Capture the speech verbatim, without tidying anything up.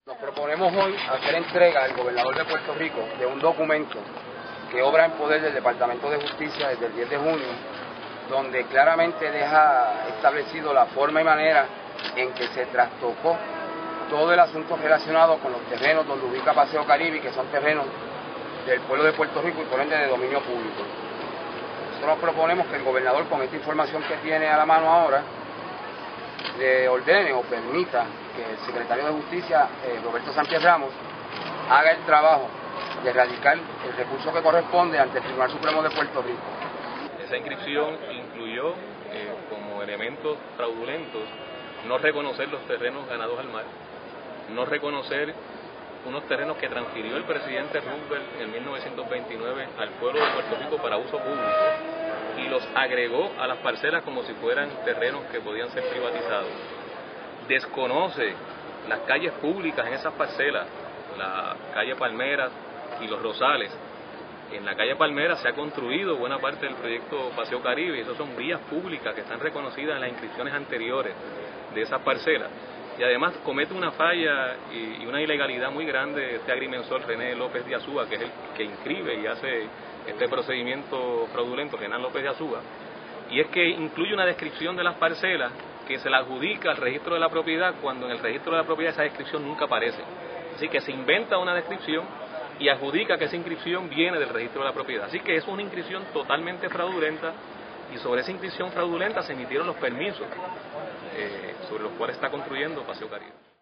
Nos proponemos hoy hacer entrega al gobernador de Puerto Rico de un documento que obra en poder del Departamento de Justicia desde el diez de junio, donde claramente deja establecido la forma y manera en que se trastocó todo el asunto relacionado con los terrenos donde ubica Paseo Caribe, que son terrenos del pueblo de Puerto Rico y por ende de dominio público. Nosotros nos proponemos que el gobernador, con esta información que tiene a la mano ahora, le ordene o permita que el secretario de Justicia, eh, Roberto Sánchez Ramos, haga el trabajo de erradicar el recurso que corresponde ante el Tribunal Supremo de Puerto Rico. Esa inscripción incluyó eh, como elementos fraudulentos no reconocer los terrenos ganados al mar, no reconocer unos terrenos que transfirió el presidente Roosevelt en mil novecientos veintinueve al pueblo de Puerto Rico para uso público y los agregó a las parcelas como si fueran terrenos que podían ser privatizados. Desconoce las calles públicas en esas parcelas, la calle Palmeras y los Rosales. En la calle Palmeras se ha construido buena parte del proyecto Paseo Caribe y esas son vías públicas que están reconocidas en las inscripciones anteriores de esas parcelas. Y además comete una falla y una ilegalidad muy grande este agrimensor René López de Azúa, que es el que inscribe y hace este procedimiento fraudulento, René López de Azúa, y es que incluye una descripción de las parcelas que se la adjudica al registro de la propiedad cuando en el registro de la propiedad esa descripción nunca aparece. Así que se inventa una descripción y adjudica que esa inscripción viene del registro de la propiedad. Así que es una inscripción totalmente fraudulenta y sobre esa inscripción fraudulenta se emitieron los permisos eh, sobre los cuales está construyendo Paseo Caribe.